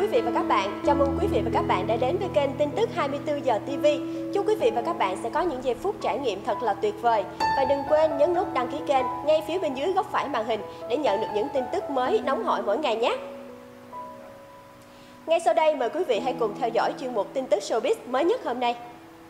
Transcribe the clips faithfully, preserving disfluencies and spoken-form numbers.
quý vị và các bạn, chào mừng quý vị và các bạn đã đến với kênh tin tức hai mươi tư giờ ti vi. Chúc quý vị và các bạn sẽ có những giây phút trải nghiệm thật là tuyệt vời. Và đừng quên nhấn nút đăng ký kênh ngay phía bên dưới góc phải màn hình để nhận được những tin tức mới nóng hổi mỗi ngày nhé. Ngay sau đây mời quý vị hãy cùng theo dõi chuyên mục tin tức showbiz mới nhất hôm nay.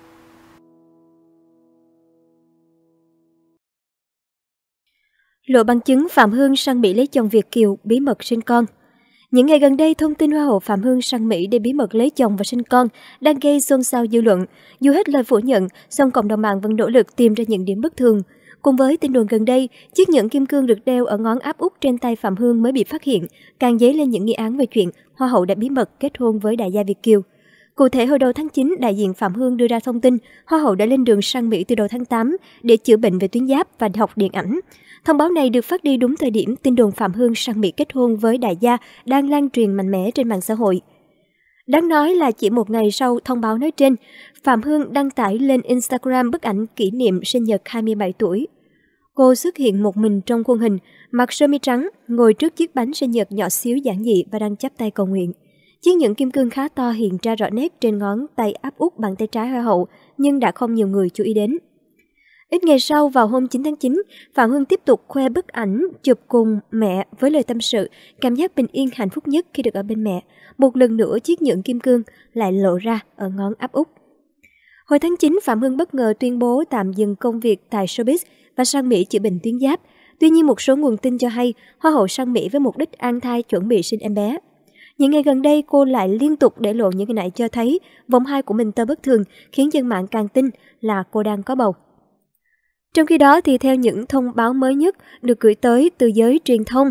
Lộ bằng chứng Phạm Hương sang Mỹ lấy chồng Việt kiều, bí mật sinh con. Những ngày gần đây, thông tin Hoa hậu Phạm Hương sang Mỹ để bí mật lấy chồng và sinh con đang gây xôn xao dư luận. Dù hết lời phủ nhận, song cộng đồng mạng vẫn nỗ lực tìm ra những điểm bất thường. Cùng với tin đồn gần đây, chiếc nhẫn kim cương được đeo ở ngón áp út trên tay Phạm Hương mới bị phát hiện, càng dấy lên những nghi án về chuyện Hoa hậu đã bí mật kết hôn với đại gia Việt kiều. Cụ thể, hồi đầu tháng chín, đại diện Phạm Hương đưa ra thông tin Hoa hậu đã lên đường sang Mỹ từ đầu tháng tám để chữa bệnh về tuyến giáp và học điện ảnh. Thông báo này được phát đi đúng thời điểm tin đồn Phạm Hương sang Mỹ kết hôn với đại gia đang lan truyền mạnh mẽ trên mạng xã hội. Đáng nói là chỉ một ngày sau thông báo nói trên, Phạm Hương đăng tải lên Instagram bức ảnh kỷ niệm sinh nhật hai mươi bảy tuổi. Cô xuất hiện một mình trong khuôn hình, mặc sơ mi trắng, ngồi trước chiếc bánh sinh nhật nhỏ xíu giản dị và đang chắp tay cầu nguyện. Chiếc nhẫn kim cương khá to hiện ra rõ nét trên ngón tay áp út bàn tay trái Hoa hậu, nhưng đã không nhiều người chú ý đến. Ít ngày sau, vào hôm chín tháng chín, Phạm Hương tiếp tục khoe bức ảnh chụp cùng mẹ với lời tâm sự, cảm giác bình yên hạnh phúc nhất khi được ở bên mẹ. Một lần nữa, chiếc nhẫn kim cương lại lộ ra ở ngón áp út. Hồi tháng chín, Phạm Hương bất ngờ tuyên bố tạm dừng công việc tại showbiz và sang Mỹ chữa bệnh tuyến giáp. Tuy nhiên, một số nguồn tin cho hay Hoa hậu sang Mỹ với mục đích an thai chuẩn bị sinh em bé. Những ngày gần đây, cô lại liên tục để lộ những hình ảnh cho thấy vòng hai của mình tơ bất thường, khiến dân mạng càng tin là cô đang có bầu. Trong khi đó, thì theo những thông báo mới nhất được gửi tới từ giới truyền thông,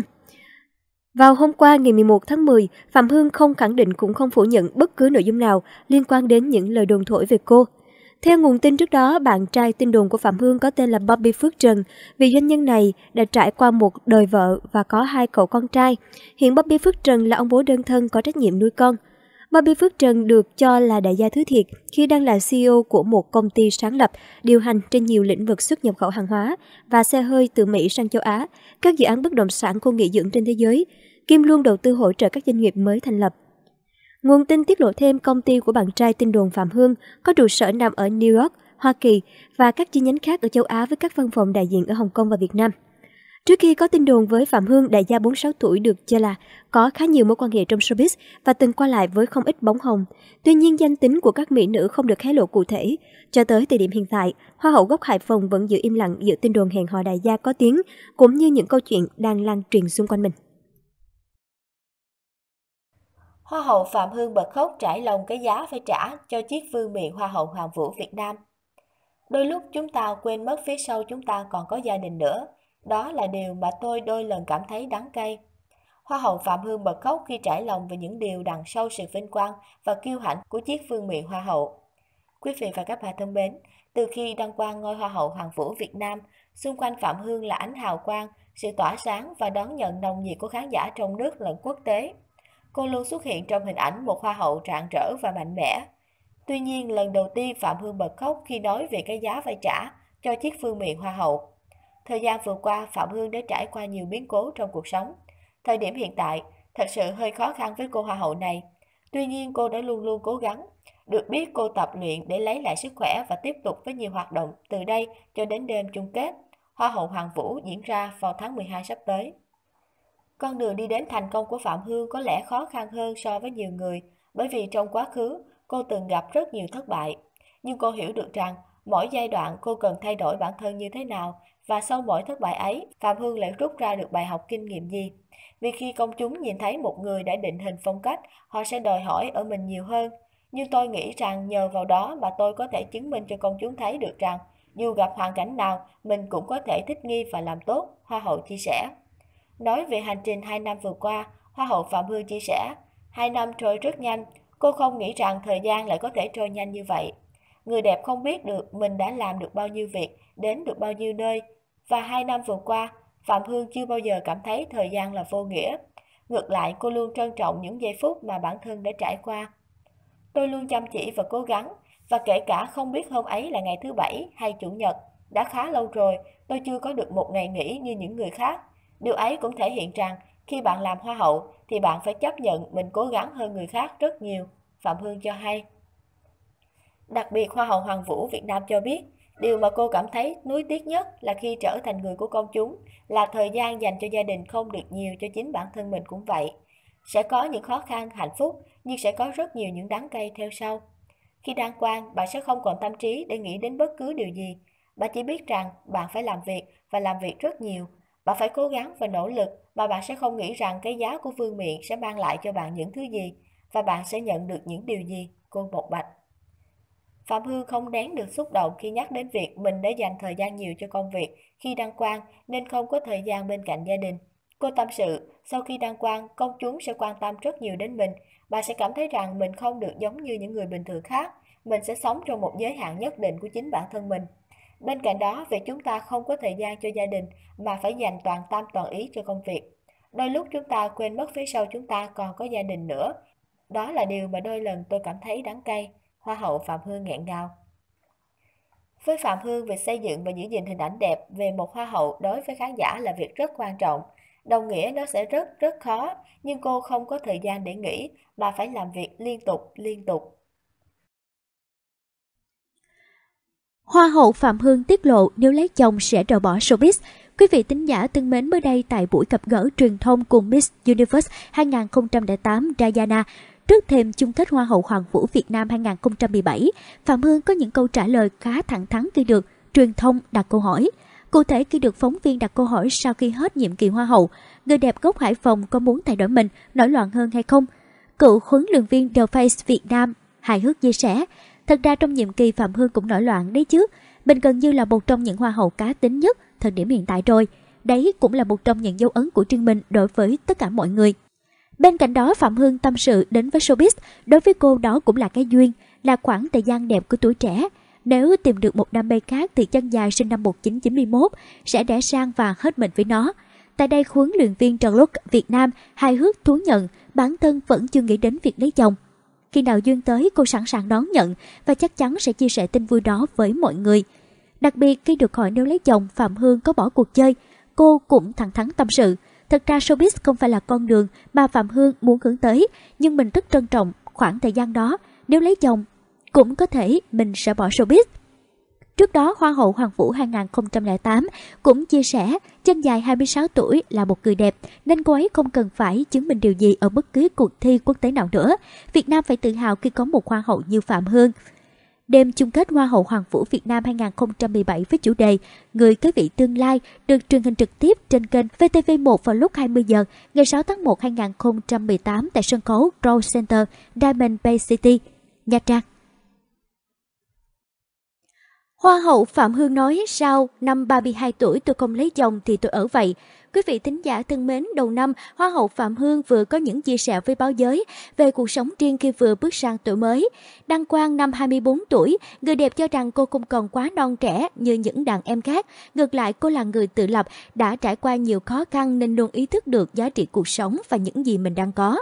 vào hôm qua ngày mười một tháng mười, Phạm Hương không khẳng định cũng không phủ nhận bất cứ nội dung nào liên quan đến những lời đồn thổi về cô. Theo nguồn tin trước đó, bạn trai tin đồn của Phạm Hương có tên là Bobby Phước Trần. Vị doanh nhân này đã trải qua một đời vợ và có hai cậu con trai. Hiện Bobby Phước Trần là ông bố đơn thân có trách nhiệm nuôi con. Bobby Phước Trần được cho là đại gia thứ thiệt khi đang là xê e ô của một công ty sáng lập, điều hành trên nhiều lĩnh vực xuất nhập khẩu hàng hóa và xe hơi từ Mỹ sang châu Á, các dự án bất động sản khu nghỉ dưỡng trên thế giới. Kim luôn đầu tư hỗ trợ các doanh nghiệp mới thành lập. Nguồn tin tiết lộ thêm công ty của bạn trai tin đồn Phạm Hương có trụ sở nằm ở New York, Hoa Kỳ và các chi nhánh khác ở châu Á với các văn phòng đại diện ở Hồng Kông và Việt Nam. Trước khi có tin đồn với Phạm Hương, đại gia bốn mươi sáu tuổi được cho là có khá nhiều mối quan hệ trong showbiz và từng qua lại với không ít bóng hồng. Tuy nhiên, danh tính của các mỹ nữ không được hé lộ cụ thể. Cho tới thời điểm hiện tại, Hoa hậu gốc Hải Phòng vẫn giữ im lặng giữa tin đồn hẹn hò đại gia có tiếng, cũng như những câu chuyện đang lan truyền xung quanh mình. Hoa hậu Phạm Hương bật khóc trải lòng cái giá phải trả cho chiếc vương miện Hoa hậu Hoàn vũ Việt Nam. Đôi lúc chúng ta quên mất phía sau chúng ta còn có gia đình nữa. Đó là điều mà tôi đôi lần cảm thấy đắng cay. Hoa hậu Phạm Hương bật khóc khi trải lòng về những điều đằng sau sự vinh quang và kiêu hãnh của chiếc vương miện Hoa hậu. Quý vị và các bạn thân mến, từ khi đăng quang ngôi Hoa hậu Hoàn vũ Việt Nam, xung quanh Phạm Hương là ánh hào quang, sự tỏa sáng và đón nhận nồng nhiệt của khán giả trong nước lẫn quốc tế. Cô luôn xuất hiện trong hình ảnh một Hoa hậu rạng rỡ và mạnh mẽ. Tuy nhiên, lần đầu tiên Phạm Hương bật khóc khi nói về cái giá phải trả cho chiếc vương miện Hoa hậu. Thời gian vừa qua, Phạm Hương đã trải qua nhiều biến cố trong cuộc sống. Thời điểm hiện tại, thật sự hơi khó khăn với cô Hoa hậu này. Tuy nhiên, cô đã luôn luôn cố gắng. Được biết, cô tập luyện để lấy lại sức khỏe và tiếp tục với nhiều hoạt động từ đây cho đến đêm chung kết Hoa hậu Hoàn vũ diễn ra vào tháng mười hai sắp tới. Con đường đi đến thành công của Phạm Hương có lẽ khó khăn hơn so với nhiều người, bởi vì trong quá khứ, cô từng gặp rất nhiều thất bại. Nhưng cô hiểu được rằng, mỗi giai đoạn cô cần thay đổi bản thân như thế nào, và sau mỗi thất bại ấy, Phạm Hương lại rút ra được bài học kinh nghiệm gì. Vì khi công chúng nhìn thấy một người đã định hình phong cách, họ sẽ đòi hỏi ở mình nhiều hơn. Nhưng tôi nghĩ rằng nhờ vào đó mà tôi có thể chứng minh cho công chúng thấy được rằng, dù gặp hoàn cảnh nào, mình cũng có thể thích nghi và làm tốt, Hoa hậu chia sẻ. Nói về hành trình hai năm vừa qua, Hoa hậu Phạm Hương chia sẻ, hai năm trôi rất nhanh, cô không nghĩ rằng thời gian lại có thể trôi nhanh như vậy. Người đẹp không biết được mình đã làm được bao nhiêu việc, đến được bao nhiêu nơi. Và hai năm vừa qua, Phạm Hương chưa bao giờ cảm thấy thời gian là vô nghĩa. Ngược lại, cô luôn trân trọng những giây phút mà bản thân đã trải qua. Tôi luôn chăm chỉ và cố gắng, và kể cả không biết hôm ấy là ngày thứ Bảy hay Chủ nhật, đã khá lâu rồi, tôi chưa có được một ngày nghỉ như những người khác. Điều ấy cũng thể hiện rằng Khi bạn làm hoa hậu thì bạn phải chấp nhận mình cố gắng hơn người khác rất nhiều, Phạm Hương cho hay. Đặc biệt, Hoa hậu Hoàng Vũ Việt Nam cho biết, điều mà cô cảm thấy nuối tiếc nhất là khi trở thành người của công chúng, là thời gian dành cho gia đình không được nhiều, cho chính bản thân mình cũng vậy. Sẽ có những khó khăn, hạnh phúc, nhưng sẽ có rất nhiều những đắng cay theo sau. Khi đăng quang, bạn sẽ không còn tâm trí để nghĩ đến bất cứ điều gì. Bạn chỉ biết rằng bạn phải làm việc và làm việc rất nhiều. Bạn phải cố gắng và nỗ lực, mà bạn sẽ không nghĩ rằng cái giá của vương miện sẽ mang lại cho bạn những thứ gì và bạn sẽ nhận được những điều gì, cô bộc bạch. Phạm Hương không nén được xúc động khi nhắc đến việc mình đã dành thời gian nhiều cho công việc khi đăng quang nên không có thời gian bên cạnh gia đình. Cô tâm sự, sau khi đăng quang, công chúng sẽ quan tâm rất nhiều đến mình. Bạn sẽ cảm thấy rằng mình không được giống như những người bình thường khác. Mình sẽ sống trong một giới hạn nhất định của chính bản thân mình. Bên cạnh đó, vì chúng ta không có thời gian cho gia đình mà phải dành toàn tâm toàn ý cho công việc. Đôi lúc chúng ta quên mất phía sau chúng ta còn có gia đình nữa. Đó là điều mà đôi lần tôi cảm thấy đắng cay. Hoa hậu Phạm Hương nghẹn ngào. Với Phạm Hương, việc xây dựng và giữ gìn hình ảnh đẹp về một hoa hậu đối với khán giả là việc rất quan trọng. Đồng nghĩa nó sẽ rất rất khó, nhưng cô không có thời gian để nghỉ mà phải làm việc liên tục liên tục. Hoa hậu Phạm Hương tiết lộ nếu lấy chồng sẽ rời bỏ showbiz. Quý vị thính giả thân mến, mới đây tại buổi gặp gỡ truyền thông cùng Miss Universe hai không không tám Diana, trước thềm chung kết Hoa hậu Hoàng vũ Việt Nam hai không một bảy, Phạm Hương có những câu trả lời khá thẳng thắn khi được truyền thông đặt câu hỏi. Cụ thể, khi được phóng viên đặt câu hỏi sau khi hết nhiệm kỳ Hoa hậu, người đẹp gốc Hải Phòng có muốn thay đổi mình, nổi loạn hơn hay không? Cựu huấn luyện viên The Face Việt Nam hài hước chia sẻ, thật ra trong nhiệm kỳ Phạm Hương cũng nổi loạn đấy chứ. Mình gần như là một trong những hoa hậu cá tính nhất thời điểm hiện tại rồi. Đấy cũng là một trong những dấu ấn của riêng mình đối với tất cả mọi người. Bên cạnh đó, Phạm Hương tâm sự đến với showbiz, đối với cô đó cũng là cái duyên, là khoảng thời gian đẹp của tuổi trẻ. Nếu tìm được một đam mê khác thì chân dài sinh năm một nghìn chín trăm chín mươi mốt sẽ đẻ sang và hết mình với nó. Tại đây, huấn luyện viên Trần Lúc Việt Nam hài hước thú nhận bản thân vẫn chưa nghĩ đến việc lấy chồng. Khi nào duyên tới, cô sẵn sàng đón nhận và chắc chắn sẽ chia sẻ tin vui đó với mọi người. Đặc biệt, khi được hỏi nếu lấy chồng, Phạm Hương có bỏ cuộc chơi, cô cũng thẳng thắn tâm sự. Thật ra showbiz không phải là con đường mà Phạm Hương muốn hướng tới, nhưng mình rất trân trọng khoảng thời gian đó. Nếu lấy chồng, cũng có thể mình sẽ bỏ showbiz. Trước đó, Hoa hậu Hoàng vũ hai không không tám cũng chia sẻ chân dài hai mươi sáu tuổi là một người đẹp, nên cô ấy không cần phải chứng minh điều gì ở bất cứ cuộc thi quốc tế nào nữa. Việt Nam phải tự hào khi có một hoa hậu như Phạm Hương. Đêm chung kết Hoa hậu Hoàng vũ Việt Nam hai không một bảy với chủ đề Người kế vị tương lai được truyền hình trực tiếp trên kênh vê tê vê một vào lúc hai mươi giờ ngày sáu tháng một năm hai không một tám tại sân khấu Rose Center, Diamond Bay City, Nha Trang. Hoa hậu Phạm Hương nói, sau năm ba mươi hai tuổi tôi không lấy chồng thì tôi ở vậy. Quý vị thính giả thân mến, đầu năm, Hoa hậu Phạm Hương vừa có những chia sẻ với báo giới về cuộc sống riêng khi vừa bước sang tuổi mới. Đăng quang năm hai mươi bốn tuổi, người đẹp cho rằng cô không còn quá non trẻ như những đàn em khác. Ngược lại, cô là người tự lập, đã trải qua nhiều khó khăn nên luôn ý thức được giá trị cuộc sống và những gì mình đang có.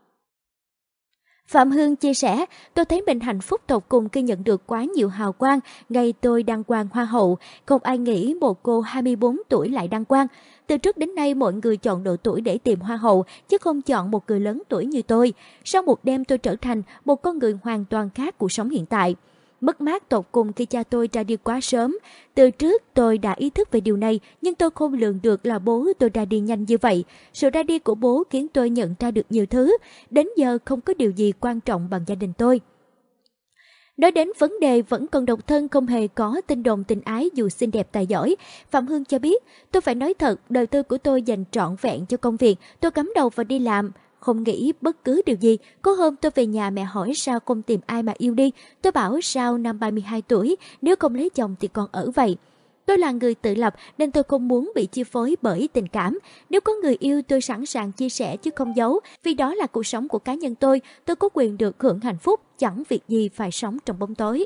Phạm Hương chia sẻ, tôi thấy mình hạnh phúc tột cùng khi nhận được quá nhiều hào quang. Ngày tôi đăng quang Hoa hậu, không ai nghĩ một cô hai mươi bốn tuổi lại đăng quang. Từ trước đến nay mọi người chọn độ tuổi để tìm Hoa hậu, chứ không chọn một người lớn tuổi như tôi. Sau một đêm tôi trở thành một con người hoàn toàn khác cuộc sống hiện tại. Mất mát tột cùng khi cha tôi ra đi quá sớm. Từ trước tôi đã ý thức về điều này, nhưng tôi không lường được là bố tôi ra đi nhanh như vậy. Sự ra đi của bố khiến tôi nhận ra được nhiều thứ. Đến giờ không có điều gì quan trọng bằng gia đình tôi. Nói đến vấn đề vẫn còn độc thân, không hề có tin đồn tình ái dù xinh đẹp tài giỏi, Phạm Hương cho biết, tôi phải nói thật, đời tư của tôi dành trọn vẹn cho công việc, tôi cắm đầu vào đi làm. Không nghĩ bất cứ điều gì. Có hôm tôi về nhà mẹ hỏi sao không tìm ai mà yêu đi. Tôi bảo sau năm ba mươi hai tuổi, nếu không lấy chồng thì còn ở vậy. Tôi là người tự lập nên tôi không muốn bị chi phối bởi tình cảm. Nếu có người yêu tôi sẵn sàng chia sẻ chứ không giấu. Vì đó là cuộc sống của cá nhân tôi. Tôi có quyền được hưởng hạnh phúc, chẳng việc gì phải sống trong bóng tối.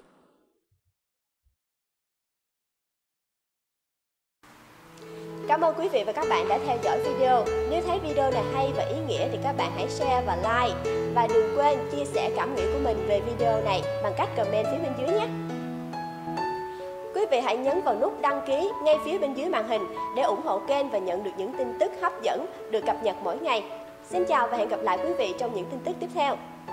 Cảm ơn quý vị và các bạn đã theo dõi video. Nếu thấy video này hay và ý nghĩa thì các bạn hãy share và like. Và đừng quên chia sẻ cảm nghĩ của mình về video này bằng cách comment phía bên dưới nhé. Quý quý vị hãy nhấn vào nút đăng ký ngay phía bên dưới màn hình để ủng hộ kênh và nhận được những tin tức hấp dẫn được cập nhật mỗi ngày. Xin chào và hẹn gặp lại quý vị trong những tin tức tiếp theo.